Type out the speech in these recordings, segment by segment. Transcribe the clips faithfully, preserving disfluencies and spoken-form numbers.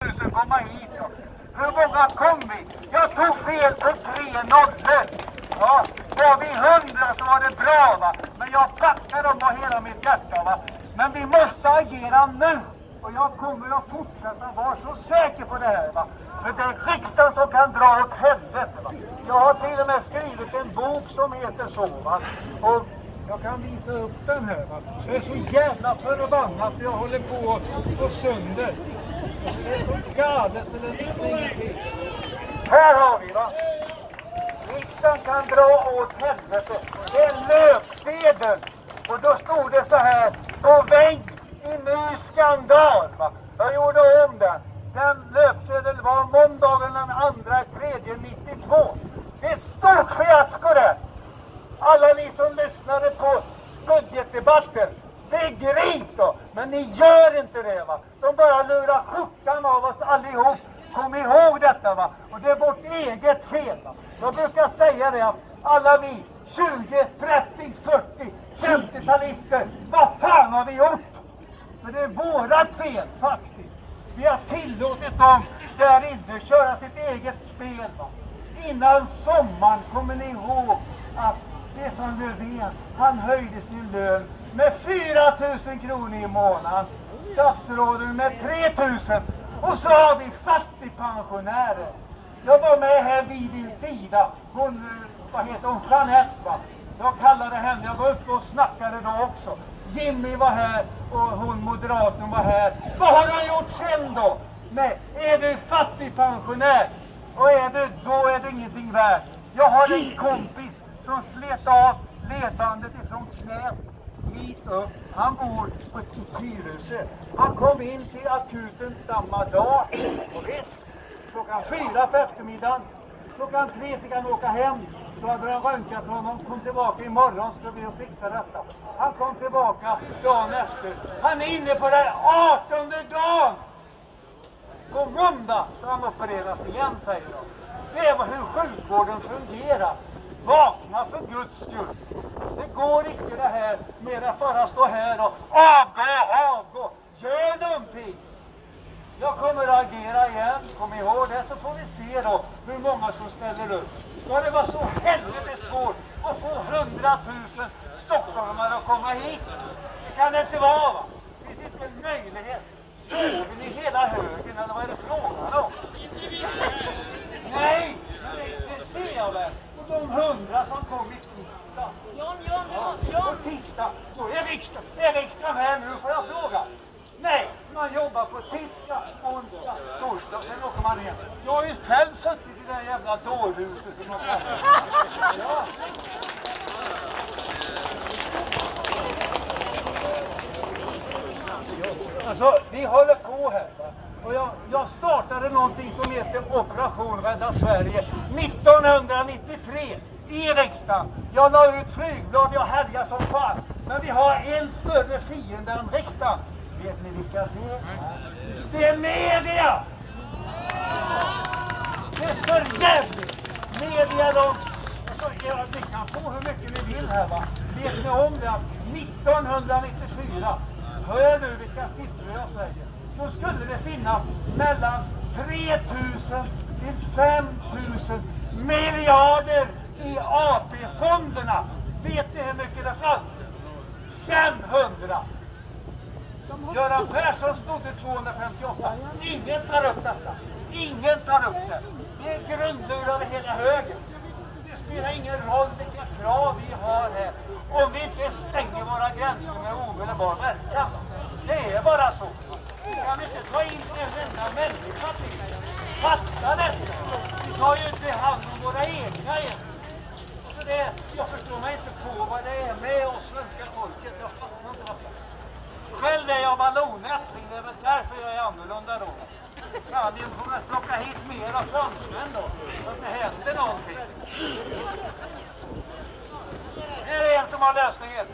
tusen komma hit. Ja. Hur många kom vi? Jag tog fel på tre nollor. Ja, var vi hundra så var det bra va. Men jag backar dem av hela mitt hjärta va. Men vi måste agera nu. Och jag kommer att fortsätta vara så säker på det här va. För det är riksdagen som kan dra åt helvete va. Jag har till och med skrivit en bok som heter så va. Och jag kan visa upp den här va. Det är så jävla förbannat så jag håller på att gå sönder. Det är så galet så det är ingenting. Här har vi va. Riksdagen kan dra åt helvete. Det är löpsedel. Och då stod det så här. På vägg i ny skandal va. Jag gjorde om den. Den löpsedel var måndagen den andra tredje nittiotvå. Det är stort fiasko där. Alla ni som lyssnade på budgetdebatten. Begrip då. Men ni gör inte det va. De bara lurar skjortan av oss allihop. Kom ihåg detta va. Och det är vårt eget fel va. Jag brukar säga det att alla vi tjugo, trettio, fyrtio, femtio-talister. Vad fan har vi gjort? Men det är vårat fel faktiskt. Vi har tillåtit dem där inne köra sitt eget spel va. Innan sommaren kommer ni ihåg att Stefan Löfven, han höjde sin lön med fyra tusen kronor i månaden. Statsråden med tre tusen. Och så har vi fattigpensionärer. Jag var med här vid din sida. Hon, vad heter hon, Jeanette va? Jag kallade henne, jag var uppe och snackade då också. Jimmy var här och hon moderaten var här. Vad har de gjort sen då? Nej, är du fattigpensionär och är du, då är det ingenting värt. Jag har en kompis som slet av ledandet ifrån knät hit upp. Han bor på ett Tyresö. Han kom in till akuten samma dag. Och visst, klockan fyra på eftermiddagen. Klockan tre fick han åka hem. Då hade han röntgat honom. Kom tillbaka imorgon ska vi och fixa detta. Han kom tillbaka dagen efter. Han är inne på den artonde dagen. På måndag ska han opereras igen säger de. Det är hur sjukvården fungerar. Vakna för Guds skull. Det går inte det här med att bara stå här och avgå, avgå. Gör någonting. Jag kommer att agera igen. Kom ihåg det så får vi se då hur många som ställer upp. Ska det vara så helvete svårt att få hundratusen stockholmare att komma hit? Det kan det inte vara va? Det finns inte en möjlighet. Sover ni hela högen eller vad är det frågan om? Nej, det, det ser jag väl. Och de hundra som kom i tisdag. John, John, John, John. På tisdag, då är riksdagen, är riksdagen här nu får jag fråga. Nej, man jobbar på tisdag, onsdag, torsdag, sen åker man igen. Jag har ju själv suttit i det där jävla dårhuset som man kallar. Ja. Alltså, vi håller på här va? Och jag, jag startade någonting som heter Operation Rädda Sverige nittonhundranittiotre i riksdagen. Jag la ut flygblad, jag härjar som fan. Men vi har en större fiende än riksdagen. Vet ni vilka det är? Det är media! Det är för jävligt! Media de... Alltså, ja, ni kan få hur mycket ni vill här va. Vet ni om det att nittonhundranittiofyra, hör nu vilka siffror jag säger. Då skulle det finnas mellan tre tusen till fem tusen miljarder i A P-fonderna. Vet ni hur mycket det fanns? femhundra! Göran Persson stod tvåhundrafemtioåtta. Ingen tar upp detta. Ingen tar upp det. Det är grundlurade hela högen. Det spelar ingen roll vilka krav vi har här. Om vi inte stänger våra gränser med omedelbar verkan. Det är bara så. Vi kan inte ta in en enda människa till. Fatta det. Vi tar ju inte hand om våra egna igen. Så det, jag förstår mig inte på vad det är med oss svenska folket. Jag fattar inte vad det är. Själv är jag vallonättling, det är väl därför jag är annorlunda då. Ja, ni får väl plocka hit mer av fransmän då, så att det händer någonting. Är det en som har lösningen?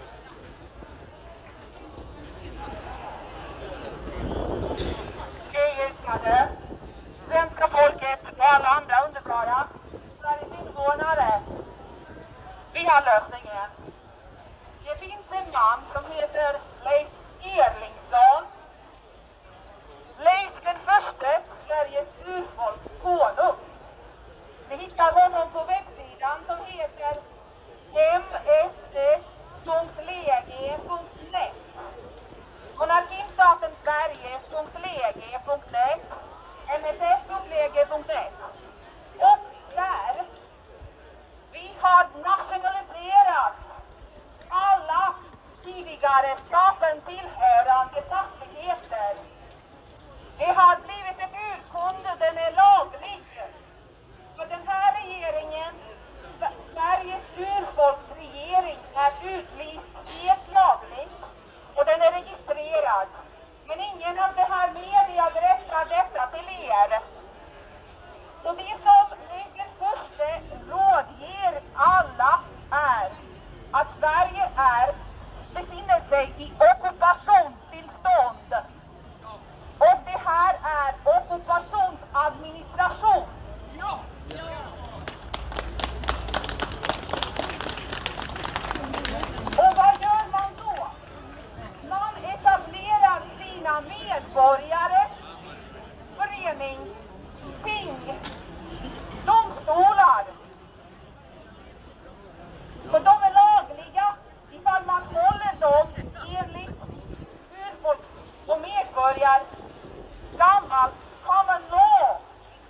Älskade svenska folket och alla andra underbara Sveriges invånare. Vi har lösningen. Det finns en man som heter Leif Erlingsson. Leif den förste utbildningsting, domstolar. För de är lagliga ifall man håller dem enligt urfolks och medborgar gammal common law.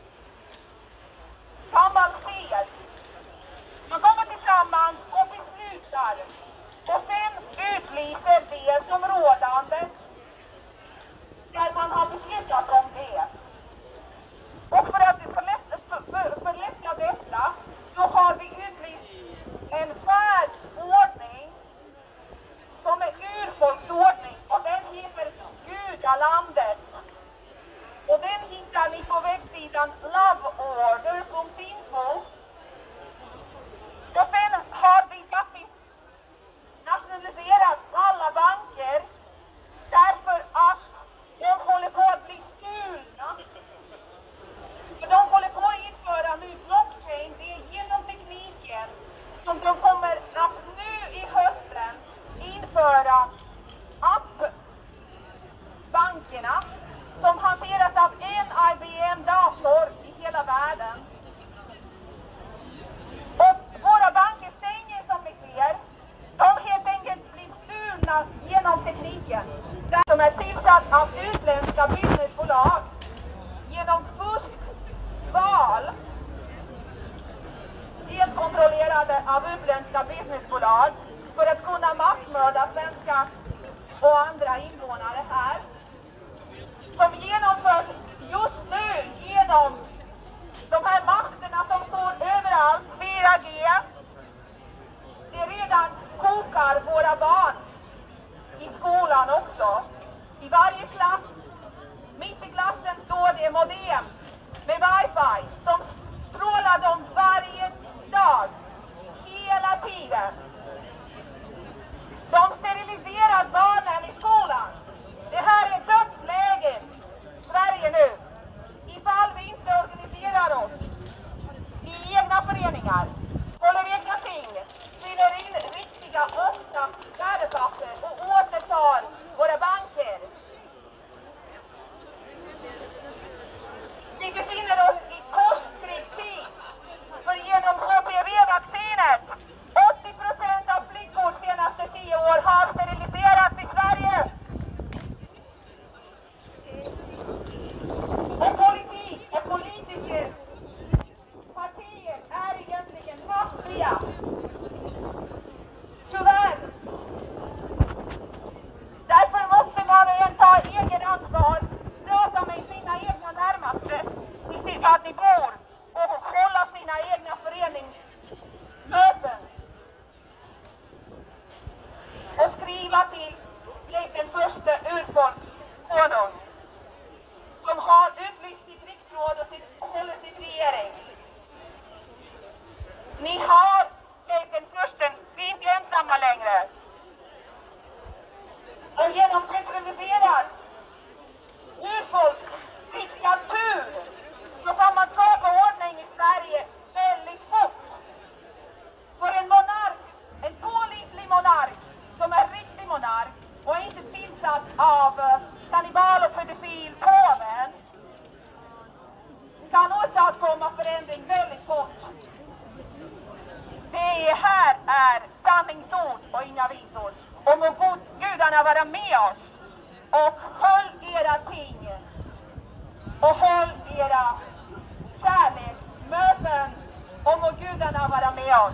Gammal sed. Man kommer tillsammans och beslutar och sen utlyser det som rådande där man har beslutat om det. Och för att förlätta, för, för, förlätta detta så har vi utlyst en världsordning som är urfolksordning och den heter Gudalandet. Och den hittar ni på webbsidan loveorder punkt info. Och sen har vi faktiskt nationaliserat alla banker därför att de håller på att bli stulna. För de håller på att införa nu blockchain, det är genom tekniken som de kommer att nu i hösten införa appbankerna som hanteras av en I B M-dator i hela världen. Och våra banker stänger som ni ser. De helt enkelt blir stulna genom tekniken. De är tillsatt av utländska businessbolag genom fuskval. Helt kontrollerade av utländska businessbolag för att kunna massmörda svenska och andra invånare här. Som genomförs just nu genom de här masterna som står överallt, fyra G. Det redan kokar våra barn i skolan också. I varje klass, mitt i klassen står det modem med wifi som strålar dem varje dag, hela tiden. De steriliserar barnen i skolan. Det här är dödsläget Sverige nu. Ifall vi inte organiserar oss i egna föreningar, håller egna ting, fyller in riktiga omsatt värdepapper och återtar våra banker. Vi befinner oss i postkrigstid. För genom H P V-vaccinet åttio procent av flickor senaste tio år har steriliserats i Sverige. Och politik och politiker, partier är egentligen maffia. Tyvärr. Därför måste man ta egen ansvar, prata med sina egna närmaste, se till att ni bor och hålla sina egna föreningsmöten. Och skriva till den första urfolkskonung som har utlyst sitt riksråd och sitt, håller sitt regering. Ni har den första, vi är inte ensamma längre. Och genom centraliserad urfolksdiktatur så kan man skapa ordning i Sverige väldigt fort. För en monark, en pålitlig monark som är riktig monark och inte tillsatt av uh, kannibal och pedofil påven kan åstadkomma förändring väldigt fort. Det här är sanningsord och inga visor. Och må god, gudarna vara med oss och håll era ting och håll era kärleksmöten och må gudarna vara med oss.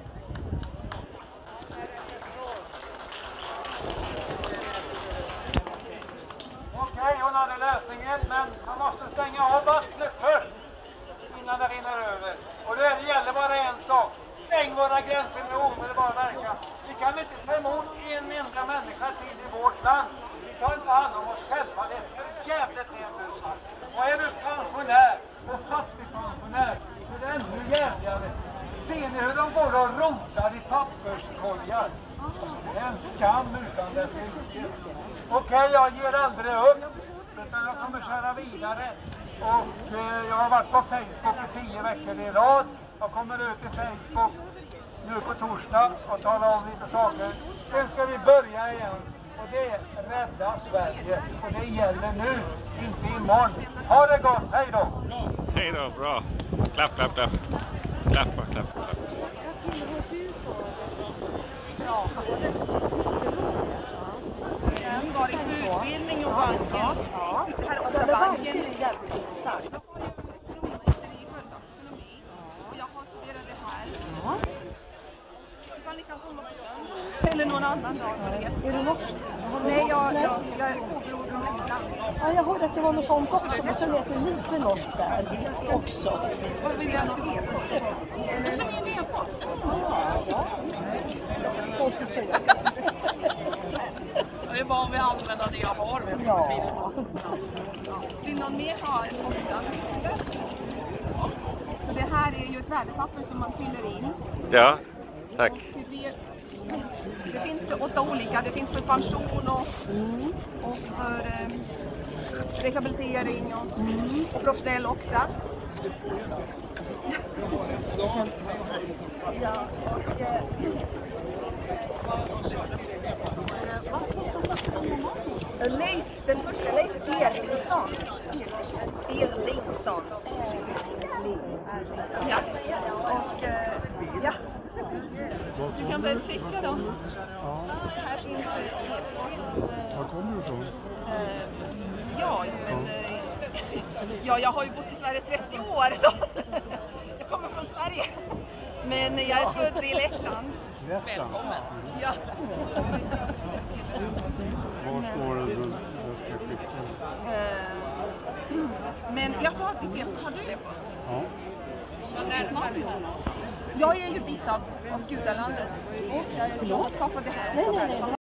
Okej, hon hade lösningen, men man måste stänga av vattnet först innan det rinner över. Och det gäller bara en sak. Stäng våra gränser med omedelbar verkan. Vi kan inte ta emot en enda människa till i vårt land. Vi tar inte hand om oss själva. Det är för jävligt rent. Och är du pensionär och fattigpensionär så är det ännu jävligare. Ser ni hur de går och rotar i papperskorgar? Det är en skam utan dess like. Okej, jag ger aldrig upp. Utan jag kommer köra vidare. Och eh, jag har varit på Facebook i tio veckor i rad. Jag kommer ut i Facebook nu på torsdag och talar om lite saker. Sen ska vi börja igen och det räddar Sverige. Och det gäller nu, inte imorgon. Ha det gott, hej då! Hej då, bra. Klapp, klapp, klapp. Klappa, klapp, klapp. Ja, ansvarig för utbildning och banken. Ja. Här också Den banken. banken är jävligt intressant. Jag har ju ekonomister i företagsekonomi och jag har studerat det här. Ja. Ifall ni kan komma på söndag. Eller någon annan dag. Är du norsk? Nej, jag, jag, jag är oberoende från Lettland. Ja, jag hörde att det var något sånt också, men så lät det lite norsk där också. Vad vill jag skulle säga? Det är som är med på. Ja, konstigt ska jag. Jag är van vid att använda det jag har. Ja. Vill någon mer ha en också? Så det här är ju ett värdepapper som man fyller in. Ja, tack. Det, det finns för åtta olika. Det finns för pension och, och för eh, rehabilitering och, och professionell också. Ja, och, eh, Leif, den första Leif Erlingsson. Erlingsson. Ja, och eh, ja. Du kan väl skicka dem. Här finns e-post. Var kommer du ifrån? Eh, ja, men eh, ja, jag har ju bott i Sverige trettio år så jag kommer från Sverige. Men jag är född i Lettland. Välkommen. Ja. Var står det du ska skicka? Eh, men jag tar det. Har du e-post? Ja. Jag är ju bit av, av gudalandet. Och jag skapade det här. Nej, nej, nej.